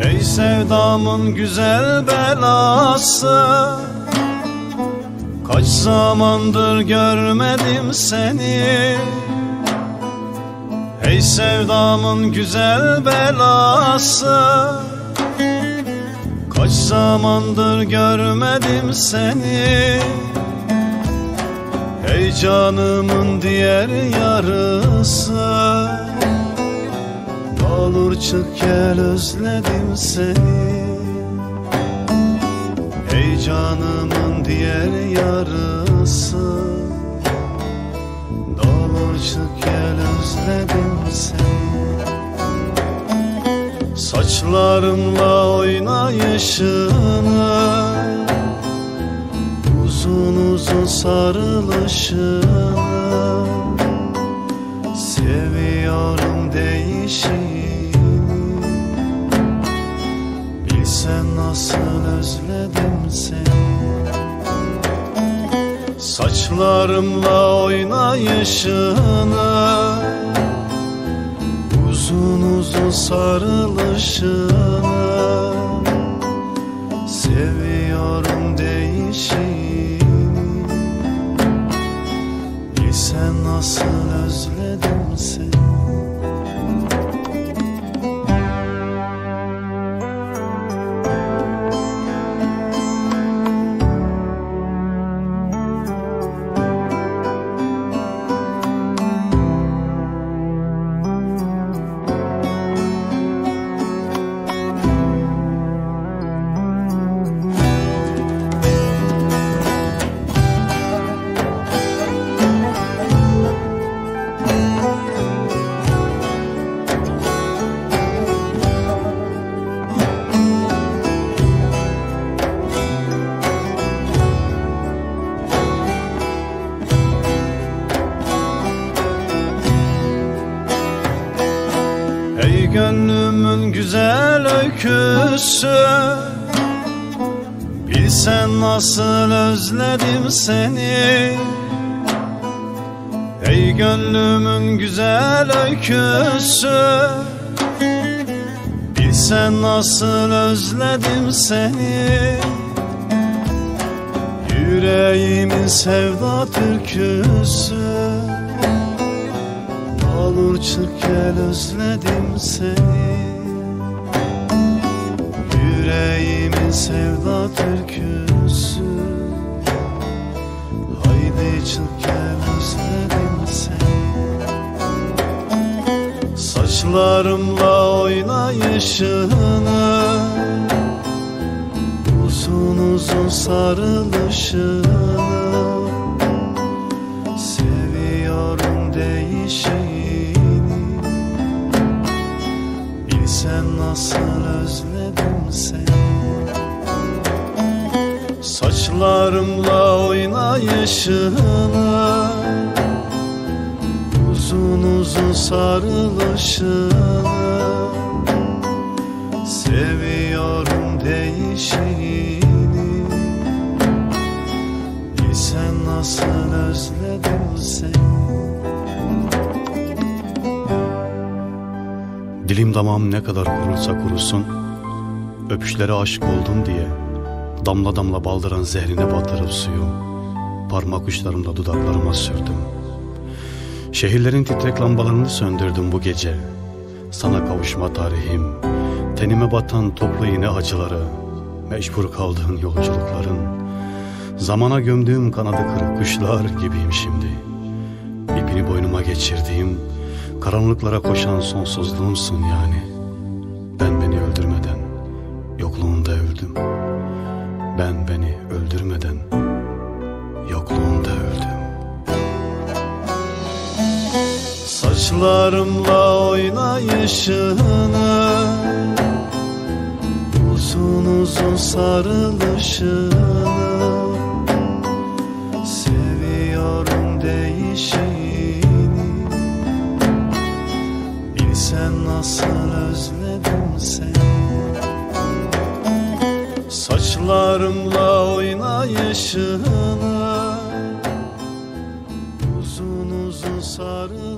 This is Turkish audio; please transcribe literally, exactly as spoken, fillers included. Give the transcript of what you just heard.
Ey sevdamın güzel belası, kaç zamandır görmedim seni. Ey sevdamın güzel belası, kaç zamandır görmedim seni. Ey canımın diğer yarısı, ne olur çık gel özledim seni. Ey canımın diğer yarısı, ne olur çık gel özledim seni. Saçlarımla oynayışını, uzun uzun sarılışını, seviyorum değişini. Bilsen nasıl özledim seni. Saçlarımla oynayışını, uzun uzun sarılışını, seviyorum değişini. Bilsen nasıl özledim seni. Ey gönlümün güzel öyküsü, bilsen nasıl özledim seni. Ey gönlümün güzel öyküsü, bilsen nasıl özledim seni. Yüreğimin sevda türküsü, ne olur çık gel özledim seni. Yüreğimin sevda türküsü, haydi çık gel özledim seni. Saçlarımla oynayışını, uzun uzun sarılışını, seviyorum değişini. Bilsen nasıl özledim seni. Saçlarımla oynayışını, uzun uzun sarılışını, seviyorum değişini. Bilsen nasıl özledim seni. Dilim damağım ne kadar kurursa kurusun, öpüşlere aşık oldum diye damla damla baldıran zehrine batırıp suyu parmak uçlarımla dudaklarıma sürdüm. Şehirlerin titrek lambalarını söndürdüm bu gece. Sana kavuşma tarihim, tenime batan toplu iğne acıları, mecbur kaldığın yolculukların, zamana gömdüğüm kanadı kırık kuşlar gibiyim şimdi. İpini boynuma geçirdiğim, karanlıklara koşan sonsuzluğumsun yani. Ben beni öldürmeden yokluğunda öldüm. Ben beni öldürmeden yokluğunda öldüm. Saçlarımla oynayışını, uzun uzun sarılışını, seviyorum değişini. Bilsen nasıl özledim seni. Saçlarımla oynayışını, uzun uzun sarılışını,